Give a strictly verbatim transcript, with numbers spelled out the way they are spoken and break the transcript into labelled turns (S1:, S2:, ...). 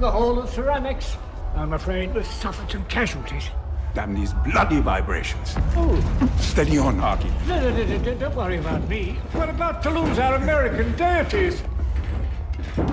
S1: the Hall of Ceramics. I'm afraid we've suffered some casualties.
S2: Damn these bloody vibrations.
S1: Oh.
S2: Steady on, Arky.
S1: No, no, no, no, don't worry about me. We're about to lose our American deities.